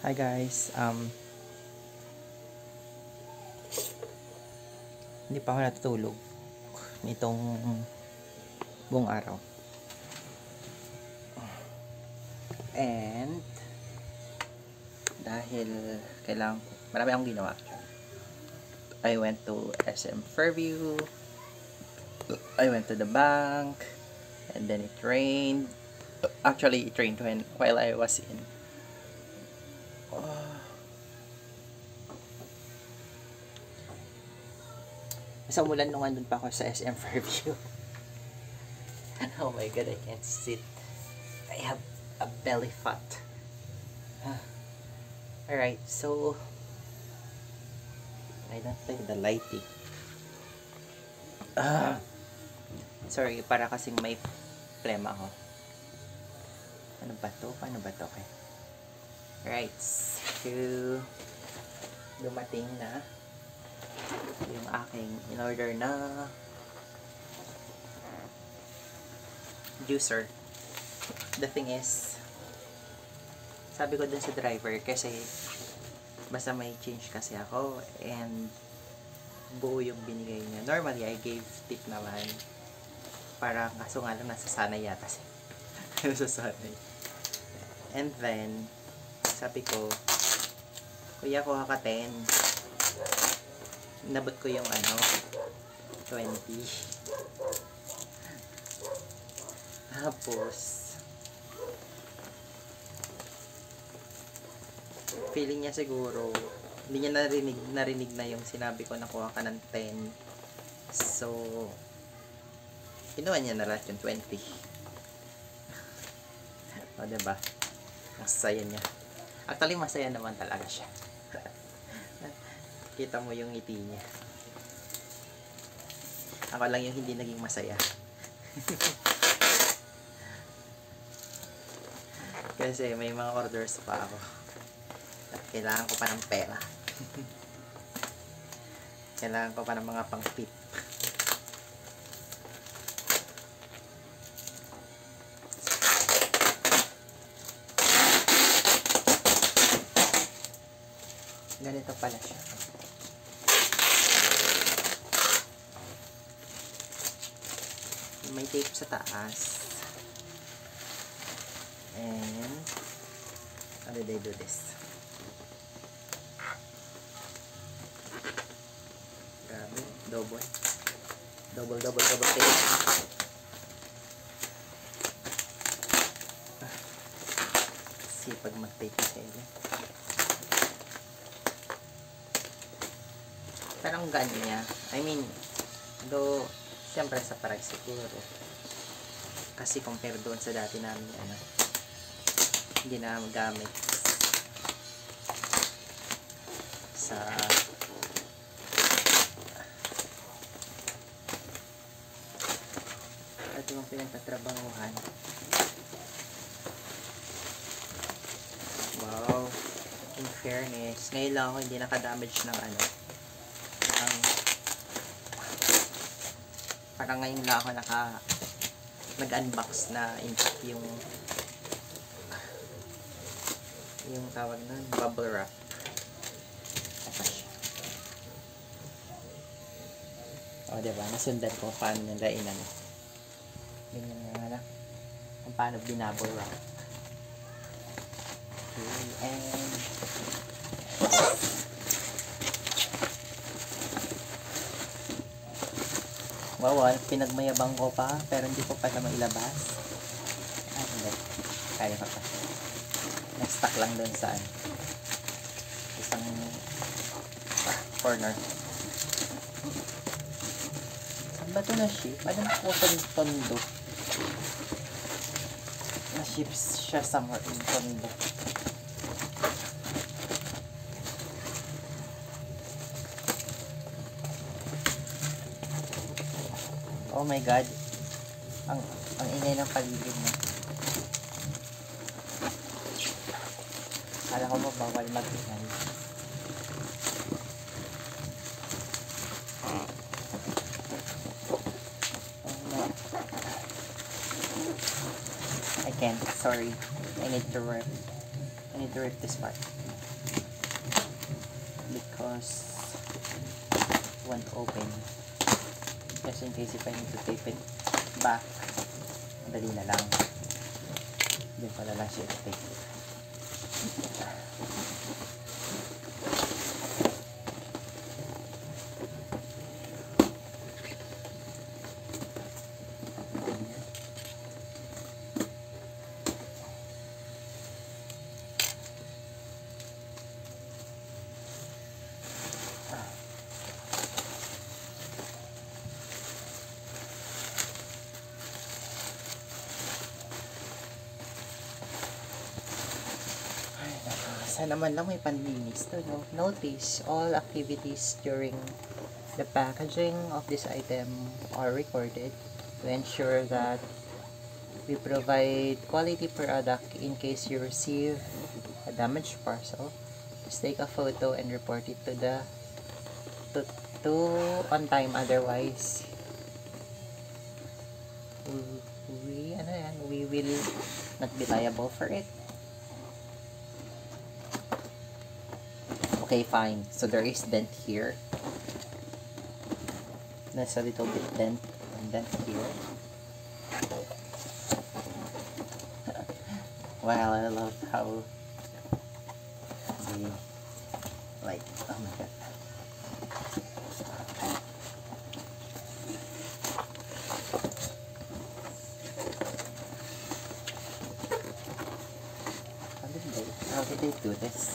Hi guys, hindi pa ako natutulog nitong buong araw. And dahil marami akong ginawa. I went to SM Fairview, I went to the bank, and then it rained. Actually, it rained while I was in. Sa umulan nung andun pa ako sa SM Fairview. Oh my god, I can't sit. I have a belly fat. Alright, so I don't like the lighting. Sorry, para kasing may plema ako. Ano ba to? Paano ba to? Okay. Alright, so dumating na yung aking in-order na juicer. The thing is, sabi ko dun sa driver kasi basta may change kasi ako and buo yung binigay niya. Normally, I gave tip naman. Para kaso nga lang nasasanay yata siya. Nasasanay. And then, sabi ko, kuya, kuha ka 10. Nabot ko yung 20. Tapos feeling niya siguro hindi niya narinig na yung sinabi ko na kuha ka ng 10. So kinuha niya na lahat yung 20. O diba, masaya niya. Actually masaya naman talaga siya. Kita mo yung ngiti niya. Ako lang yung hindi naging masaya. Kasi may mga orders pa ako. At kailangan ko pa ng pera. Kailangan ko pa ng mga pang-tip. Ganito pala siya. May tape sa taas. And how did I do this? Grabe, double tape. Sipag mag-tape na tayo. Pero ang gaan niya, I mean, though siyempre sa price siguro kasi compare doon sa dati namin hindi na magamit sa ito yung pinagtatrabahuhan. Wow, in fairness ngayon lang ako hindi nakadamage ng parang ngayon lang ako nag-unbox na yung tawag nun, bubble wrap. Ito siya. O diba, nasundan ko paano nila ganyan nga lang kung paano binubble wrap. Okay, and wow, pinagmayabang ko pa pero hindi ko pa na mailabas. Hindi. Kaya ko pa. Nag-stuck lang doon sa isang corner. Saan ba ito na-ship? Ano po tondo? Na-ship siya somewhere in tondo. Oh my god. Ang ingay ng paligid na. Kala ko bawal mag-ingay. Oh no. I can't. Sorry. I need to I need to rip this part because it won't open. Just in case if I need to tape it back, madali na lang. Hindi pala lang siya tape. Sana naman lang may panlinis to, no? Notice, all activities during the packaging of this item are recorded to ensure that we provide quality product. In case you receive a damaged parcel, just take a photo and report it to the to on time, otherwise we will not be liable for it. Okay, fine. So there is dent here. There's a little bit dent here. Wow, I love how the like, oh my god. How did they do this?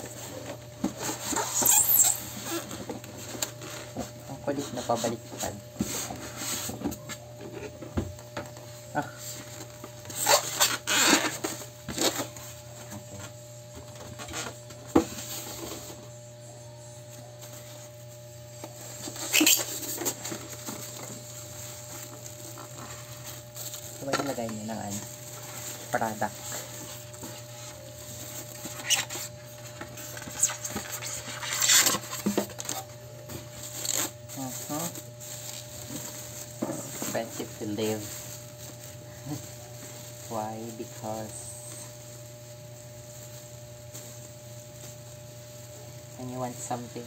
Ang kulit na pabaliktad. Ah. Okay. So, ba ilagay niyo ng product? Expensive to live. Why? Because when you want something,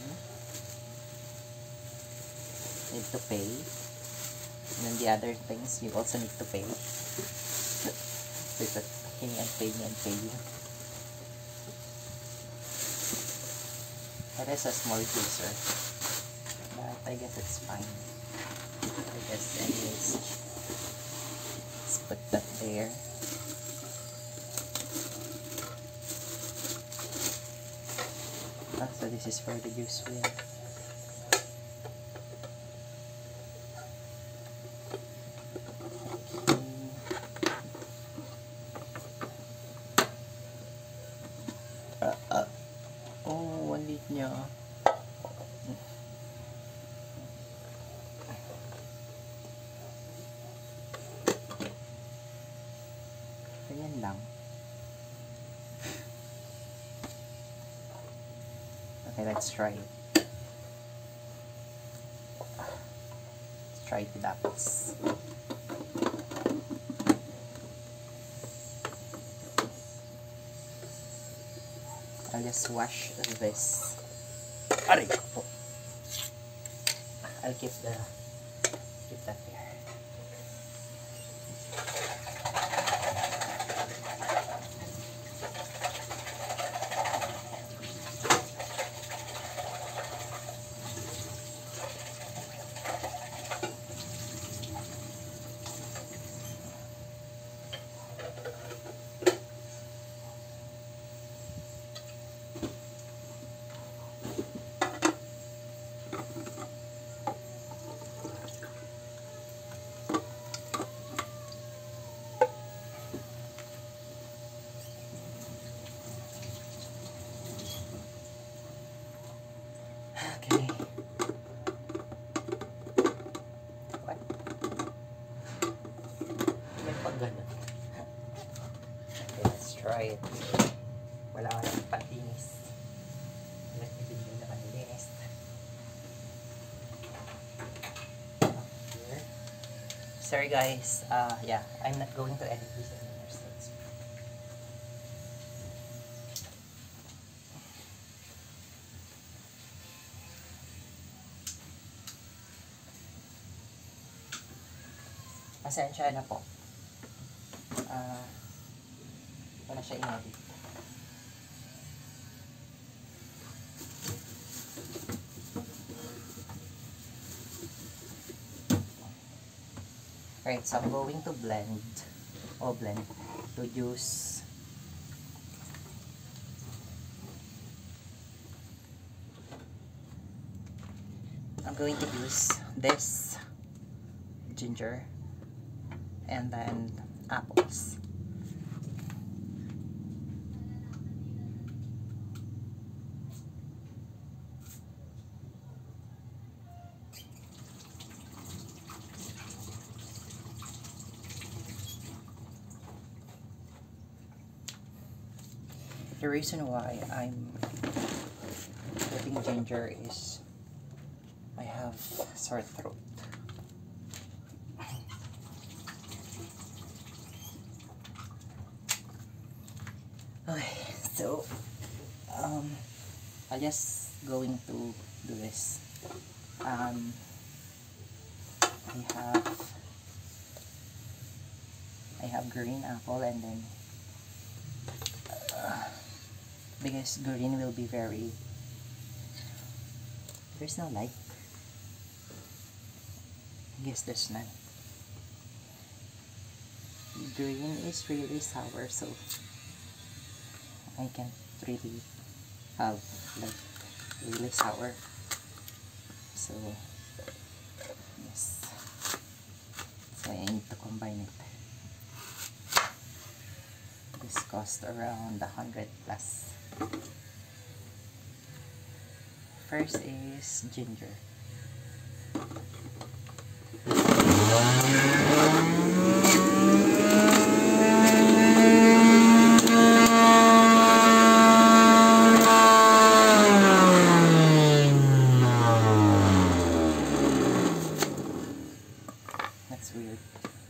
you need to pay, and then the other things you also need to pay. So it's a pay and pay and pay. That is a small user, but I guess it's fine. I guess anyways, let's put that there. So this is for the juice wheel. Oh, ang liit niya. Ayan lang. Okay, let's try it. Let's try it with apples. I'll just wash this. Aray! Oh. I'll keep that there. Okay. What? May pag ganun. Okay, let's try it. Wala ka ng panlinis. Let me video na panlinis. Here. Sorry guys, yeah, I'm not going to edit this anymore. Pasensya na po. Wala siya in-edit. Alright, so I'm going to blend to use this ginger and then apples. The reason why I'm putting ginger is I have sore throat. Okay, so I'm just going to do this. I have green apple, and then because green will be very, there's no light. I guess there's none. Green is really sour, so I can't really have like really sour. So yes, so I need to combine it. This cost around 100 plus. First is ginger. That's weird.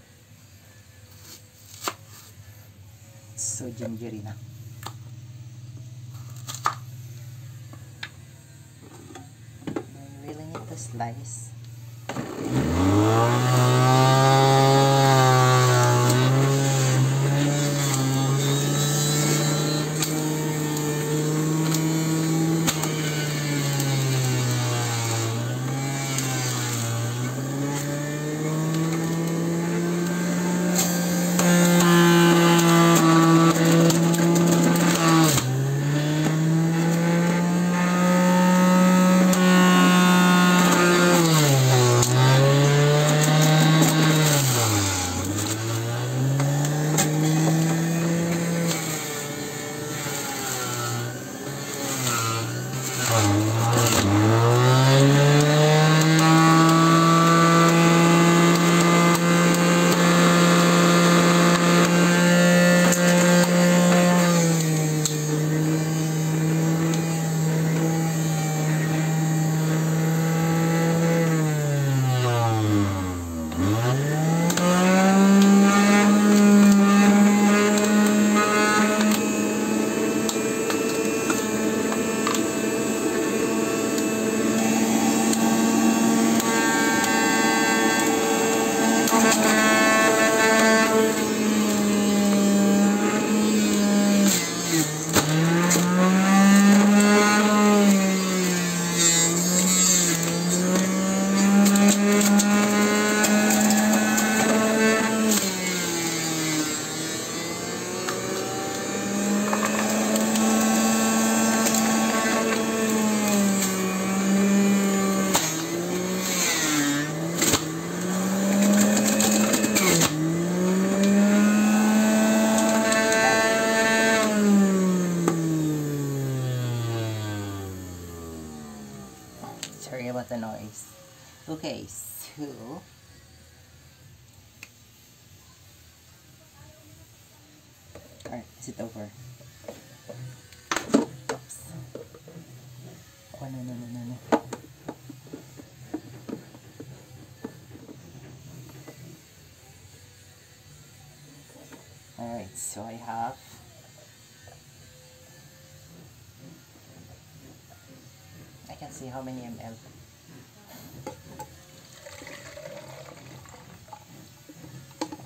It's so gingery na. I really need to slice. Sorry about the noise. Okay, so alright, is it over? Oops. Oh no. Alright, so I can see how many ml.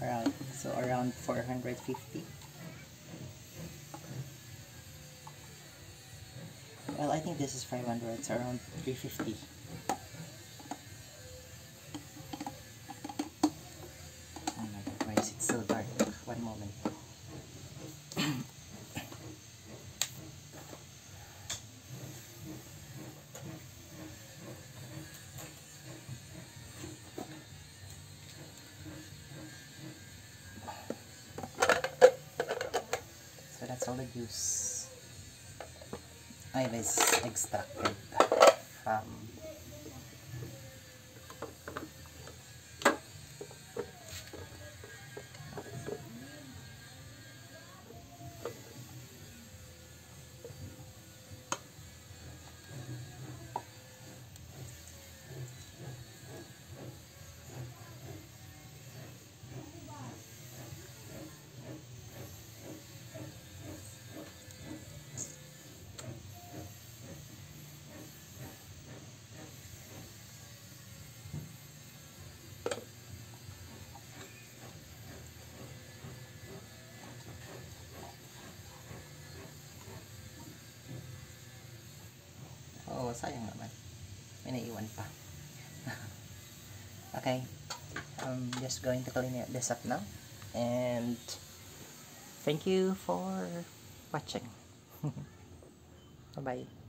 around 450. Well, I think this is 500, it's around 350. Oh my god, why is it so dark? One moment. So that's all the juice I was extracted from oh, sayang naman. May naiwan pa. Okay. I'm just going to clean this up now. And thank you for watching. Bye-bye.